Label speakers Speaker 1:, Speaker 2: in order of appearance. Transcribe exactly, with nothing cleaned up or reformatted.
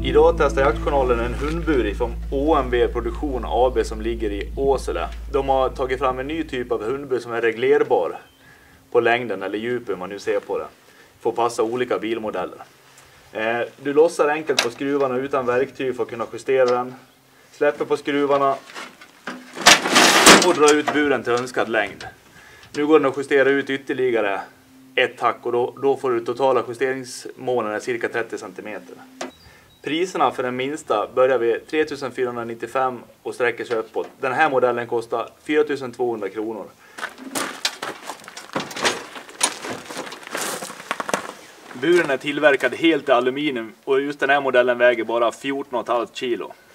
Speaker 1: Idag testar Jaktjournalen en hundbur från O M V Produktion A B som ligger i Åsele. De har tagit fram en ny typ av hundbur som är reglerbar på längden eller djupet man nu ser på det. Får passa olika bilmodeller. Du lossar enkelt på skruvarna utan verktyg för att kunna justera den. Släpper på skruvarna och drar ut buren till önskad längd. Nu går den att justera ut ytterligare ett hack och då, då får du totala justeringsmånaden cirka trettio centimeter. Priserna för den minsta börjar vid tre tusen fyrahundranittiofem och sträcker sig uppåt. Den här modellen kostar fyra tusen tvåhundra kronor. Buren är tillverkad helt i aluminium och just den här modellen väger bara fjorton komma fem kilo.